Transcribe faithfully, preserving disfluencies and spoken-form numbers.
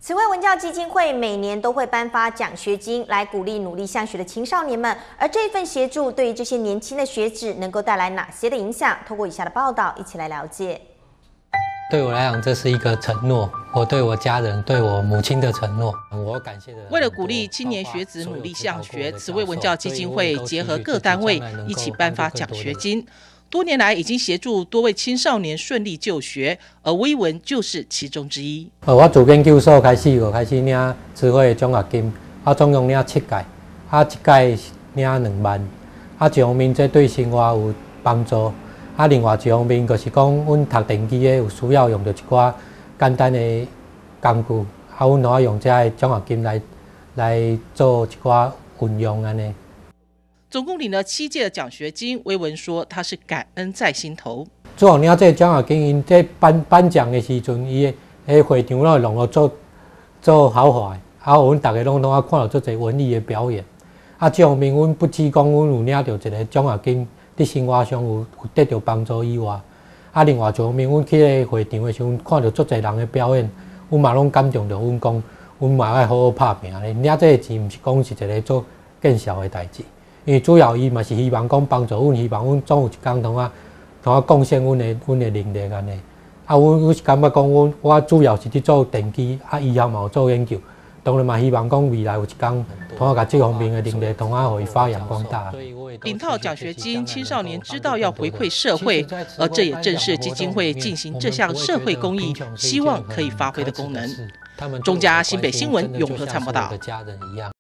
此外，文教基金会每年都会颁发奖学金来鼓励努力向学的青少年们，而这份协助对于这些年轻的学子能够带来哪些的影响？透过以下的报道，一起来了解。 对我来讲，这是一个承诺，我对我家人、对我母亲的承诺。我感谢的。 为了鼓励青年学子努力向学，慈惠文教基金会结合各单位一起颁发奖学金。多年来已经协助多位青少年顺利就学，而威文就是其中之一。 呃，我自研究所开始就开始领慈惠奖学金，啊，总共领七届，啊，一届领两万，啊，一方面这对生活有帮助，啊，另外一方面就是讲，阮读电机的有需要用到一寡简单的工具，啊，阮可以用这个奖学金来来做一寡运用安尼。 总共领了七届的奖学金，威文说他是感恩在心头。 最后领这个奖学金，因在颁颁奖的时阵，伊个会场拢会弄到做做豪华的，啊，阮大家拢拢啊看到做侪文艺的表演。啊，这方面阮不只讲阮有领到一个奖学金，伫生活上有有得到帮助以外，啊，另外一方面，阮去个会场的时候，看到做侪人的表演，阮嘛拢感动着，阮讲，阮嘛爱好好拍拼咧。领这个钱，毋是讲是一个做见效的代志。因为主要伊嘛是希望讲帮助阮，希望阮总有一天通啊，通啊贡献阮的阮的能力安尼。啊，阮阮是感觉讲，阮我主要是伫做电机，啊以后嘛有做研究，当然嘛希望讲未来有一天通啊，甲这方面的能力通啊，互伊发扬光大。 领到奖学金，青少年知道要回馈社会，而这也正是基金会进行这项社会公益，希望可以发挥的功能。中嘉新北新闻永和参报道。